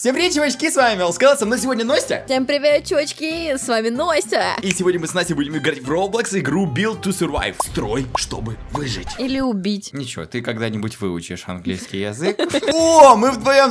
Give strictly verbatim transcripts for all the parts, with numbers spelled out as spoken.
Всем привет, чувачки, с вами Мелскал, со мной сегодня Настя. Всем привет, чувачки, с вами Настя. И сегодня мы с Настей будем играть в Roblox игру Build to Survive. Строй, чтобы выжить. Или убить. Ничего, ты когда-нибудь выучишь английский язык. О, мы вдвоем...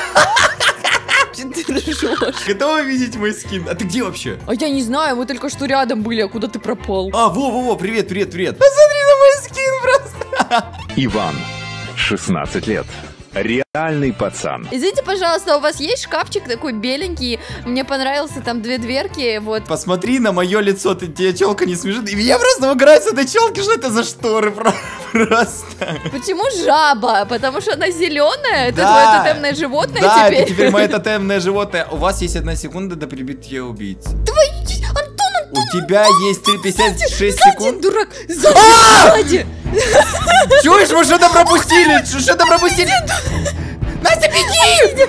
Ты ржешь. Готовы видеть мой скин? А ты где вообще? А я не знаю, мы только что рядом были, а куда ты пропал? А, во-во-во, привет, привет, привет. Посмотри на мой скин просто. Иван, шестнадцать лет. Реальный пацан. Извините, пожалуйста, у вас есть шкафчик такой беленький? Мне понравился, там две дверки, вот. Посмотри на мое лицо, ты, тебе челка не смешит. И меня просто угорает с этой челки, что это за шторы просто. Почему жаба? Потому что она зеленая? Это Да. твое тотемное животное Да, теперь? это теперь мое тотемное животное. У вас есть одна секунда до прибытия убийцы. Твой... Антон, Антон! У тебя есть пятьдесят шесть Сзади, секунд. дурак! Сзади, А! сзади! Чуешь, мы что-то пропустили? Что-то пропустили? Настя, беги!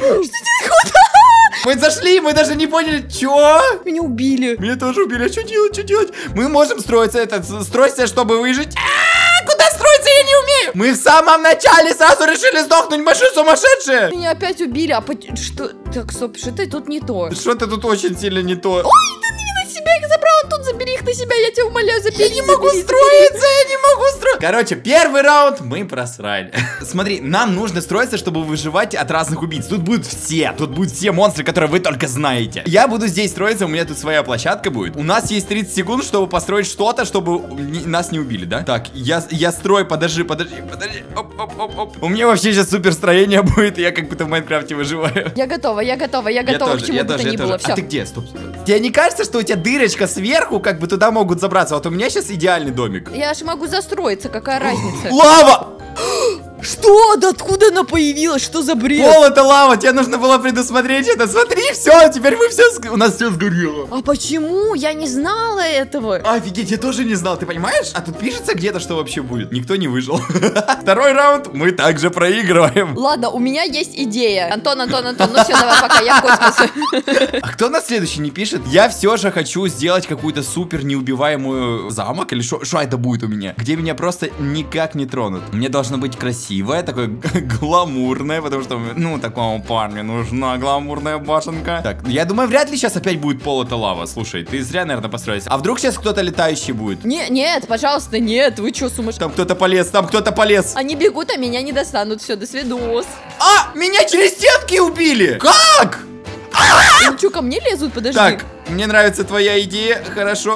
Мы зашли, мы даже не поняли, чё? Меня убили. Меня тоже убили, а что делать, что делать? Мы можем строиться, этот, стройся, чтобы выжить. А, куда строиться, я не умею. Мы в самом начале сразу решили сдохнуть, мы что, сумасшедшие? Меня опять убили, а по... что? Так, стоп, что-то тут не то. Что-то тут очень сильно не то. Ой, ты не на себя их забрал, тут забери их на себя, я тебя умоляю, забери. Я не могу строиться, я не могу строиться. Короче, первый раунд мы просрали. Смотри, нам нужно строиться, чтобы выживать от разных убийц. Тут будут все, тут будут все монстры, которые вы только знаете. Я буду здесь строиться, у меня тут своя площадка будет. У нас есть тридцать секунд, чтобы построить что-то, чтобы не- нас не убили, да? Так, я, я строю, подожди, подожди, подожди. Оп, оп, оп, оп. У меня вообще сейчас супер строение будет, и я как будто в Майнкрафте выживаю. Я готова, я готова, я готова тоже, к чему я бы то тоже, ни я было, тоже. все. А ты где? Стоп, стоп. Тебе не кажется, что у тебя дырочка сверху, как бы туда могут забраться? Вот у меня сейчас идеальный домик. Я же могу застроиться, какая разница? Лава! Что? Да откуда она появилась? Что за бред? Пол это лава, тебе нужно было предусмотреть это. Смотри, все, теперь мы все, сг- у нас все сгорело. А почему? Я не знала этого. Офигеть, я тоже не знал, ты понимаешь? А тут пишется где-то, что вообще будет. Никто не выжил. Второй раунд мы также проигрываем. Ладно, у меня есть идея. Антон, Антон, Антон, ну все, давай пока, я в космосе. А кто на следующий не пишет? Я все же хочу сделать какую-то супер неубиваемую замок. Или что это будет у меня? Где меня просто никак не тронут. Мне должно быть красивое, такое гламурное, потому что, ну, такому парню нужна гламурная башенка. Так, я думаю, вряд ли сейчас опять будет пол это лава. Слушай, ты зря, наверное, построился. А вдруг сейчас кто-то летающий будет? Не, нет, пожалуйста, нет, вы что, сумасшедшие? Там кто-то полез, там кто-то полез. Они бегут, а меня не достанут. Все, до свидос. А, меня через стенки убили! Как? Они что, ко мне лезут? Подожди. Так, мне нравится твоя идея, хорошо.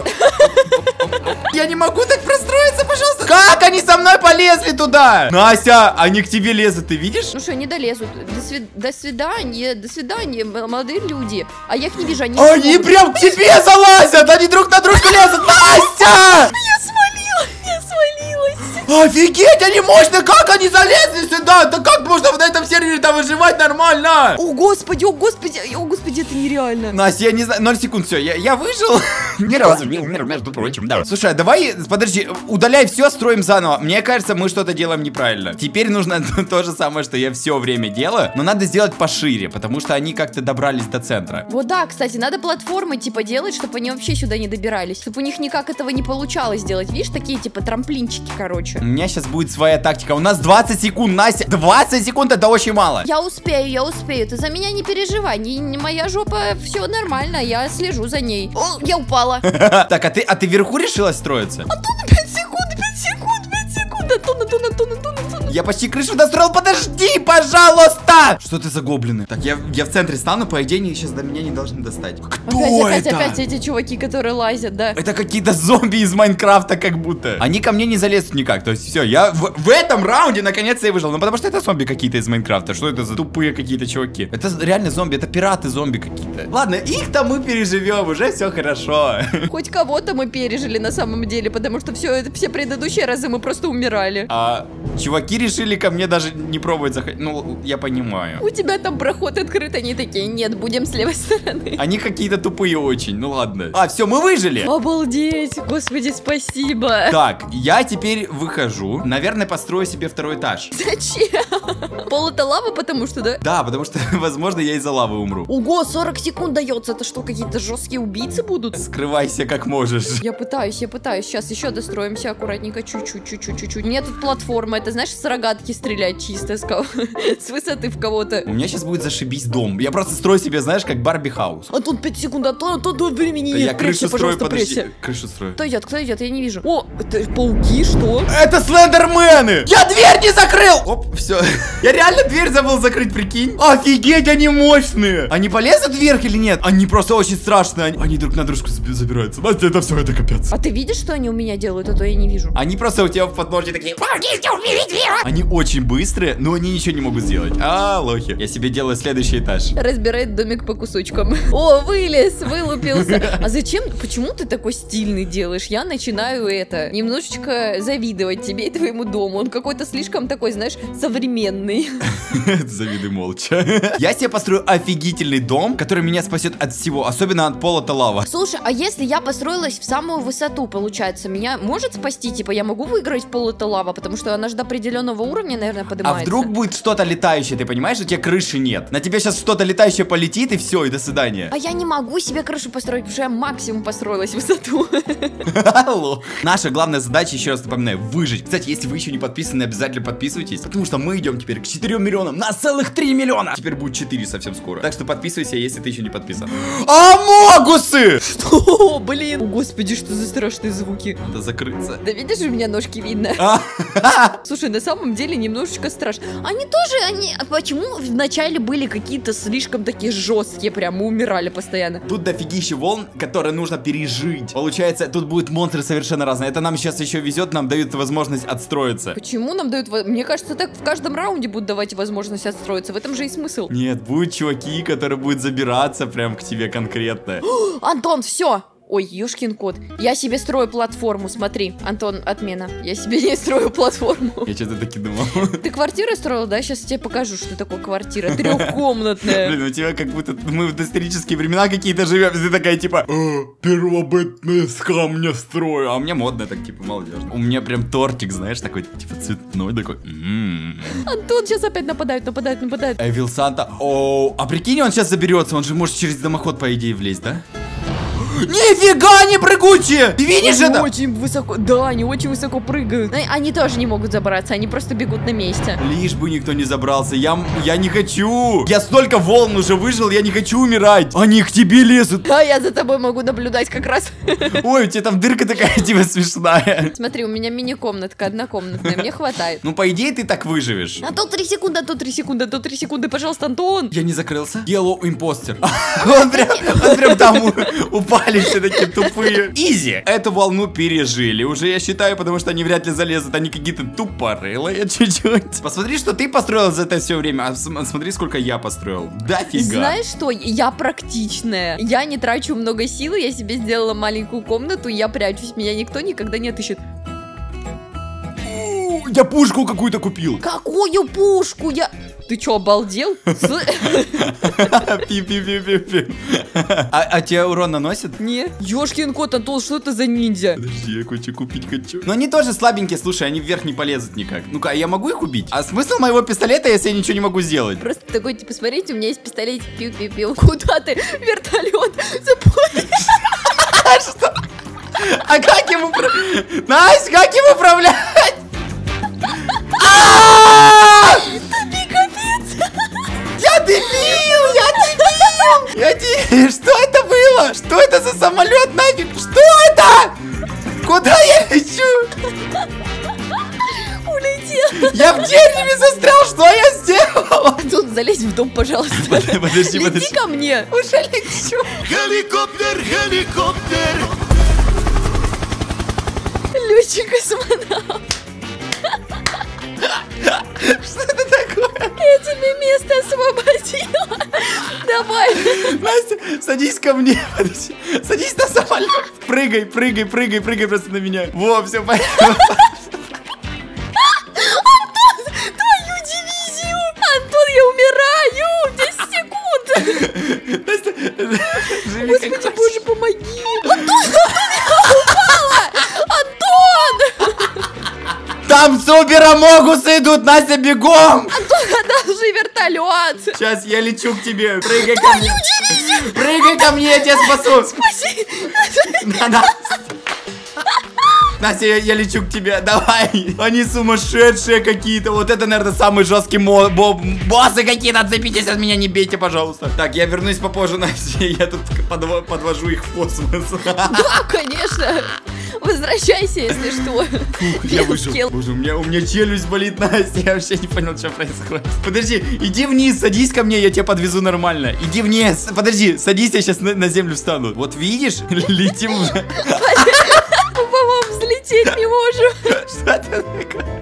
Я не могу так простроиться, пожалуйста. Как они со мной полезли туда? Настя, они к тебе лезут, ты видишь? Ну что, не долезут. До, свид... до свидания, до свидания, м- молодые люди. А я их не вижу, они... Они могут. прям к тебе залазят, они друг на дружку лезут. Настя! Я свалилась, я свалилась. Офигеть, они мощные, как они залезли сюда? Да как можно на этом сервере-то выживать нормально? О, господи, о, господи, о, господи, это нереально. Настя, я не знаю, ноль секунд, все, я, я выжил. Ни разу не умер, между прочим, да. Слушай, а давай, подожди, удаляй все, строим заново. Мне кажется, мы что-то делаем неправильно. Теперь нужно то же самое, что я все время делаю, но надо сделать пошире, потому что они как-то добрались до центра. Вот да, кстати, надо платформы типа делать, чтобы они вообще сюда не добирались. Чтобы у них никак этого не получалось сделать. Видишь, такие типа трамплинчики, короче. У меня сейчас будет своя тактика. У нас двадцать секунд, Настя. двадцать секунд это очень мало. Я успею, я успею. Ты за меня не переживай. Не, не моя жопа, все нормально. Я слежу за ней. О, я упала. Так, а ты, а ты вверху решила строиться? Антон, пять секунд, пять секунд, пять секунд. Антон, Антон, Антон, Антон, Антон. Я почти крышу достроил, подожди, пожалуйста! Что это за гоблины? Так, я, я в центре стану, по идее, они сейчас до меня не должны достать. Кто Опять, опять, это? опять эти чуваки, которые лазят, да. Это какие-то зомби из Майнкрафта как будто. Они ко мне не залезут никак. То есть все, я в, в этом раунде наконец-то я выжил. Ну потому что это зомби какие-то из Майнкрафта. Что это за тупые какие-то чуваки? Это реально зомби, это пираты зомби какие-то. Ладно, их-то мы переживем, уже все хорошо. Хоть кого-то мы пережили на самом деле, потому что все, все предыдущие разы мы просто умирали. А чуваки решили ко мне даже не пробовать заходить. Ну, я понимаю. У тебя там проход открыт, они такие, нет, будем с левой стороны. Они какие-то тупые очень, ну ладно. А, все, мы выжили. Обалдеть, господи, спасибо. Так, я теперь выхожу. Наверное, построю себе второй этаж. Зачем? Пол это лава, потому что, да? Да, потому что, возможно, я из-за лавы умру. Ого, сорок секунд дается. Это что, какие-то жесткие убийцы будут? Скрывайся как можешь. Я пытаюсь, я пытаюсь. Сейчас еще достроимся аккуратненько. Чуть-чуть, чуть-чуть, чуть-чуть. У меня тут платформа. Это, знаешь, сорок рогатки стрелять чисто с, кого... с высоты в кого-то. У меня сейчас будет зашибись дом. Я просто строю себе, знаешь, как Барби хаус. А тут пять секунд, а то, а то, то времени Да нет. я крышу Прячься, строю, подожди. прячься. Крышу строю. Кто идет, кто идет, я не вижу. О, это пауки, что? Это слендермены! Я дверь не закрыл! Оп, все. Я реально дверь забыл закрыть, прикинь. Офигеть, они мощные. Они полезут вверх или нет? Они просто очень страшные. Они, они друг на дружку забираются. Настя, это все, это капец. А ты видишь, что они у меня делают, а то я не вижу. Они просто у тебя в подножье такие. Они очень быстрые, но они ничего не могут сделать. А, лохи. Я себе делаю следующий этаж. Разбирает домик по кусочкам. О, вылез, вылупился. А зачем, почему ты такой стильный делаешь? Я начинаю это, немножечко завидовать тебе и твоему дому. Он какой-то слишком такой, знаешь, современный. Завидуй молча. Я себе построю офигительный дом, который меня спасет от всего, особенно от пола лава. Слушай, а если я построилась в самую высоту, получается, меня может спасти? Типа, я могу выиграть пол лава, потому что она же до определенного уровня, наверное, А поднимается. вдруг будет что-то летающее, ты понимаешь, у тебя крыши нет. На тебе сейчас что-то летающее полетит, и все, и до свидания. А я не могу себе крышу построить, потому что я максимум построилась в высоту. Алло. Наша главная задача, еще раз напоминаю, выжить. Кстати, если вы еще не подписаны, обязательно подписывайтесь, потому что мы идем теперь к четырем миллионам на целых три миллиона. Теперь будет четыре совсем скоро. Так что подписывайся, если ты еще не подписан. Амогусы! Что, блин? О, господи, что за страшные звуки. Надо закрыться. Да видишь, у меня ножки видно. А? Слушай, на самом деле немножечко страшно. Они тоже, они... А почему вначале были какие-то слишком такие жесткие, прям мы умирали постоянно? Тут дофигища волн, которые нужно пережить. Получается, тут будут монстры совершенно разные. Это нам сейчас еще везет, нам дают возможность отстроиться. Почему нам дают... во- Мне кажется, так в каждом раунде будут давать возможность отстроиться. В этом же и смысл. Нет, будут чуваки, которые будут забираться прям к тебе конкретно. Антон, все! Ой, ёшкин кот. Я себе строю платформу, смотри. Антон, отмена. Я себе не строю платформу. Я что-то таки думал. Ты квартиру строил, да? Сейчас тебе покажу, что такое квартира. Трехкомнатная. Блин, у тебя как будто мы в доисторические времена какие-то живем. Ты такая типа, «Э, первобытные с камня строю. А у меня модно так, типа, молодежно. У меня прям тортик, знаешь, такой, типа, цветной такой. М-м-м. Антон, сейчас опять нападают, нападают, нападают. Эвил Санта. Оу, а прикинь, он сейчас заберется. Он же может через дымоход, по идее, влезть, да? Нифига, они прыгучие! Ты видишь Они это? очень высоко, да, они очень высоко прыгают. Э, Они тоже не могут забраться, они просто бегут на месте. Лишь бы никто не забрался. Я, я не хочу. Я столько волн уже выжил, я не хочу умирать. Они к тебе лезут. А я за тобой могу наблюдать как раз. Ой, у тебя там дырка такая, типа, смешная. Смотри, у меня мини-комнатка однокомнатная, мне хватает. Ну, по идее, ты так выживешь. А то три секунды, а то три секунды, а то три секунды, пожалуйста, Антон. Я не закрылся. Yellow импостер. Он прям, он прям там у- упали все такие тупые. Изи. Эту волну пережили уже, я считаю, потому что они вряд ли залезут. Они какие-то тупорылые чуть-чуть. Посмотри, что ты построил за это все время. А см- смотри, сколько я построил. Дофига. Знаешь что, я практичная. Я не трачу много сил, я себе сделала маленькую комнату, я прячусь, меня никто никогда не отыщет. У, Я пушку какую-то купил. Какую пушку я... Ты чё, обалдел? С- Пи-пи-пи-пи-пи. А, а тебя урон наносит? Не. Ёшкин кот, Антон, что это за ниндзя? Подожди, я кое-что купить хочу. Но они тоже слабенькие, слушай, они вверх не полезут никак. Ну-ка, я могу их убить? А смысл моего пистолета, если я ничего не могу сделать? Просто такой, типа, смотрите, у меня есть пистолет, пиу-пиу-пиу. Куда ты? Вертолет запустишь? Что? А как им управлять? Настя, как им управлять? Я дебил! Я дебил! Я дебил! Что это было? Что это за самолет нафиг? Что это? Куда я лечу? Улетел. Я в дереве застрял, что я сделал? Тут залезь в дом, пожалуйста. Подожди, подожди, Лети подожди. ко мне. Уже лечу. Геликоптер, геликоптер. Летчик-космонавт. Что это такое? Я тебе место освободила. Давай. Настя, садись ко мне. Подожди. Садись на самолет. Прыгай, прыгай, прыгай, прыгай просто на меня. Во, все, поехали. Твою дивизию. Антон, я умираю. десять секунд. Настя, живи Господи, как хочешь. боже, помоги. Антон, Антон, я упала. Антон. Там суперамогусы идут, Настя, бегом! Антон, одолжи вертолет. Сейчас я лечу к тебе. Прыгай ко мне. Прыгай ко мне, я тебя спасу. Спаси. Да, да. Настя, я, я лечу к тебе, давай. Они сумасшедшие какие-то. Вот это, наверное, самый жесткий мо бо боссы какие-то. Отцепитесь от меня, не бейте, пожалуйста. Так, я вернусь попозже, Настя. Я тут подво подвожу их в космос. Да, конечно. Возвращайся, если что. Фух, я вышел. Боже, у меня, у меня челюсть болит, Настя. Я вообще не понял, что происходит. Подожди, иди вниз, садись ко мне, я тебя подвезу нормально. Иди вниз. Подожди, садись, я сейчас на, на землю встану. Вот видишь, летим уже. По-моему, взлететь не можем. Что это такое?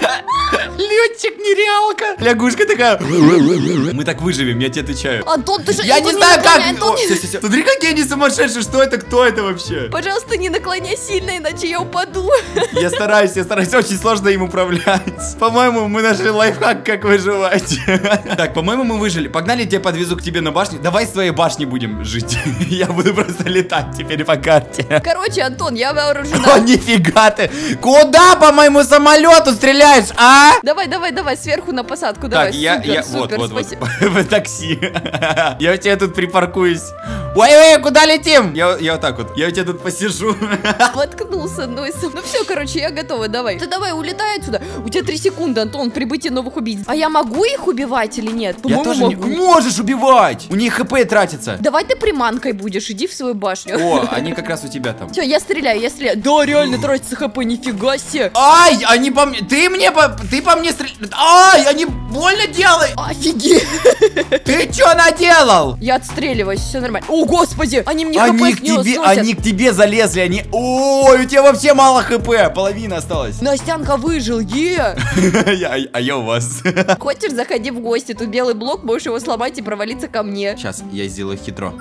Летчик нереалка. Лягушка такая. Мы так выживем, я тебе отвечаю. Антон, ты же... Я Антон, не знаю, как. Антон, О, все, все, все. Смотри, какие они сумасшедшие. Что это? Кто это вообще? Пожалуйста, не наклоняй сильно, иначе я упаду. Я стараюсь, я стараюсь. Очень сложно им управлять. По-моему, мы нашли лайфхак, как выживать. Так, по-моему, мы выжили. Погнали, я тебя подвезу к тебе на башню. Давай с твоей башни будем жить. Я буду просто летать теперь по карте. Короче, Антон, я вооружена. О, нифига ты. Куда по моему самолету стреляешь, а? Давай, давай, давай, сверху на посадку, давай. Так, я, супер, я, супер, вот, вот, спасибо. вот, в такси. Я у тебя тут припаркуюсь. Ой-ой, куда летим? Я, я вот так вот, я у тебя тут посижу. Воткнулся носом. Ну все, короче, я готова, давай. Ты давай, улетай отсюда. У тебя три секунды, Антон, прибытие новых убийц. А я могу их убивать или нет? Я тоже не... могу. Можешь убивать! У них хп тратится. Давай ты приманкой будешь, иди в свою башню. О, они как раз у тебя там. Все, я стреляю, я стреляю. Да, реально тратится хп, нифига себе. Ай, они по мне... Ты мне по... Ты по мне стреляешь. Ай, они больно делают. Офигеть. Ты что наделал? Я отстреливаюсь, все нормально. О, господи, они мне Они хп к тебе, сносят. они к тебе залезли, они... Ой, у тебя вообще мало хп, половина осталась. Настянка выжил, е. Я- А я у вас. Хочешь, заходи в гости, тут белый блок, можешь его сломать и провалиться ко мне. Сейчас я сделаю хитро.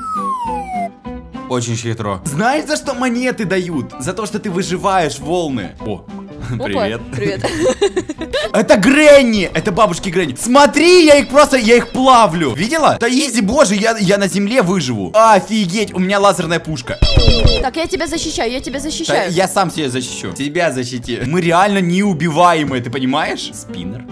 Очень хитро. Знаешь, за что монеты дают? За то, что ты выживаешь волны. О, Опа, привет. Привет. Это Гренни, это бабушки Гренни. Смотри, я их просто, я их плавлю. Видела? Да изи, боже, я, я на земле выживу. Офигеть, у меня лазерная пушка. Так, я тебя защищаю, я тебя Да, защищаю. я сам себя защищу. Тебя защити. Мы реально неубиваемые, ты понимаешь? Спиннер.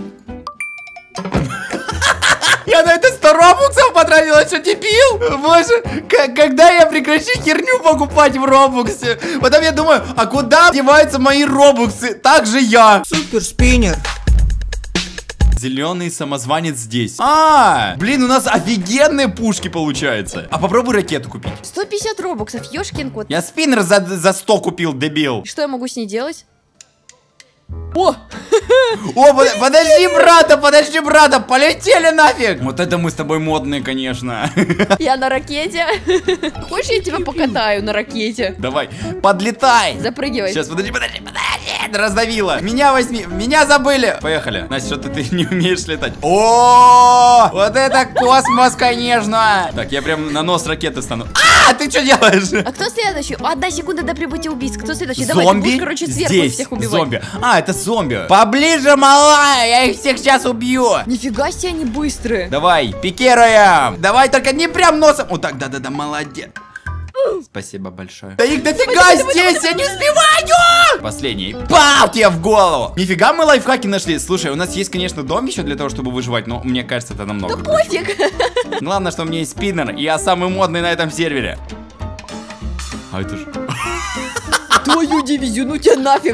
Я на это сто робуксов потратила, что дебил? Боже, когда я прекращу херню покупать в робуксе? Потом я думаю, а куда деваются мои робуксы? Так же я. Супер спиннер. Зеленый самозванец здесь. А, блин, у нас офигенные пушки получается. А попробуй ракету купить. сто пятьдесят робоксов, ёшкин кот. Я спиннер за, за сто купил, дебил. Что я могу с ней делать? О! О, под, подожди, брата, подожди, брата, полетели нафиг. Вот это мы с тобой модные, конечно. Я на ракете. Хочешь, я тебя покатаю на ракете? Давай, подлетай. Запрыгивай. Сейчас, подожди, подожди, подожди. Раздавила. Меня возьми, меня забыли. Поехали. Настя, что-то ты не умеешь летать. О, вот это космос, конечно. Так, я прям на нос ракеты стану. А, ты что делаешь? А кто следующий? Одна секунда до прибытия убийц. Кто следующий? Давай, ты Зомби будешь, короче, сверху здесь. всех убивать. Зомби. А, это зомби. Поближе, малая, я их всех сейчас убью. Нифига себе, они быстрые. Давай, пикируем. Давай, только не прям носом. Вот так, да-да-да, молодец. Спасибо большое. Да их дофига здесь, я не успеваю! Последний. Пау, тебе в голову. Нифига мы лайфхаки нашли. Слушай, у нас есть, конечно, дом еще для того, чтобы выживать, но мне кажется, это намного Да круче. пофиг. Главное, что у меня есть спиннер, и я самый модный на этом сервере. А это же... Твою дивизию, ну тебя нафиг.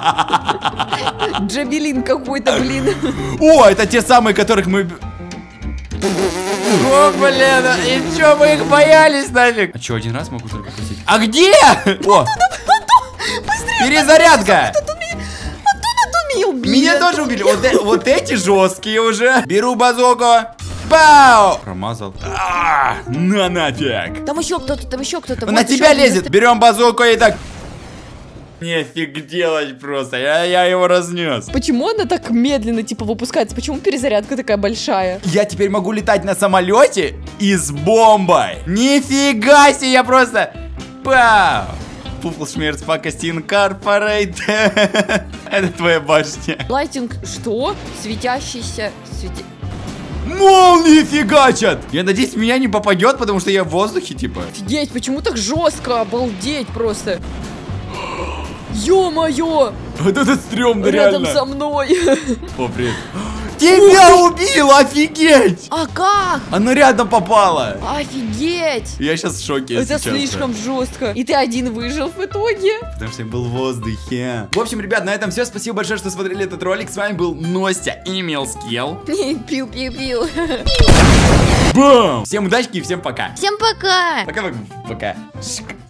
Джабелин какой-то, блин. О, это те самые, которых мы... О, блин, и чё, мы их боялись нафиг? А чё, один раз могу только просить? А где? О! Перезарядка! Меня убили. Меня тоже убили. Вот, э- вот эти жесткие уже. Беру базуку. Пау! Промазал. А, на нафиг. Там еще кто-то, там еще кто-то. На Вот тебя еще один лезет. Берем базуку и так. Нефиг делать просто. Я, я его разнес. Почему она так медленно, типа, выпускается? Почему перезарядка такая большая? Я теперь могу летать на самолете и с бомбой. Нифига себе, я просто... Пау! Пуфлшмерц Пакастин Корпорейт. Это твоя башня. Лайтинг, что? Светящийся... Свети... Молнии фигачат! Я надеюсь, в меня не попадет, потому что я в воздухе, типа. Офигеть, почему так жестко? Обалдеть просто. Ё-моё! Вот этот стрёмно, Рядом реально. со мной. О, привет. Тебя убила, офигеть! А как? Она рядом попала. Офигеть! Я сейчас в шоке. Это сейчас. слишком жестко. И ты один выжил в итоге. Потому что я был в воздухе. В общем, ребят, на этом все. Спасибо большое, что смотрели этот ролик. С вами был Ностя и Милскилл. Пил-пил-пил. Бам! Всем удачи и всем пока. Всем пока! Пока-пока. Пока.